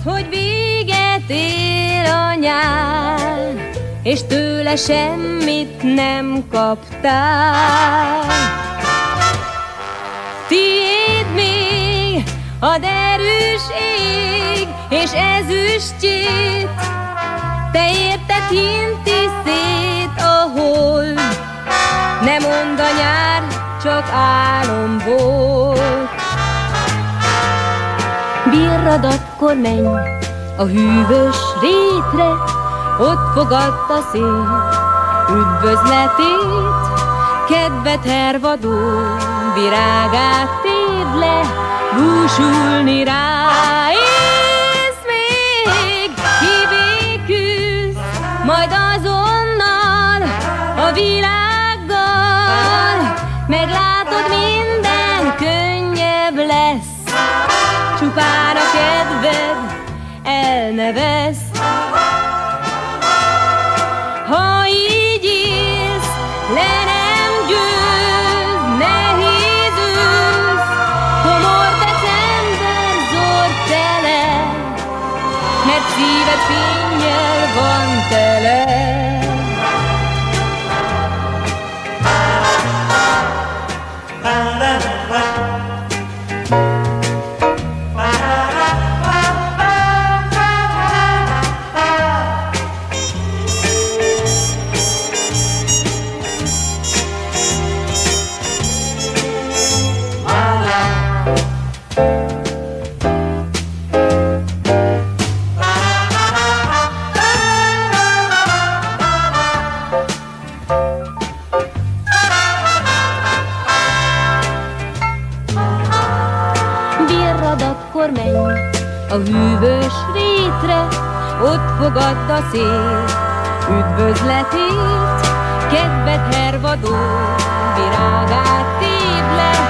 hogy véget ér a nyár, és tőle semmit nem kaptál. Tiéd még a derűs ég és ezüstjét, te érted hinti szét a hold. Ne mondd a nyár, csak álom volt. Birrad, akkor menj a hűvös rétre, ott fogadd a szél üdvözletét. Kedvet hervadó virágát tépd le, búsulni rá. Ész még, kibékülsz majd azonnal a világgal, meglátod, minden könnyebb lesz, csupán a kedved el ne vesz. Ha így élsz, le nem győz, nehéz ősz, komor december zord tele, mert szíved fénnyel van tele. Akkor menj a hűvös rétre, ott fogadd a szél üdvözletét. Kedvet hervadó virágát tépd le,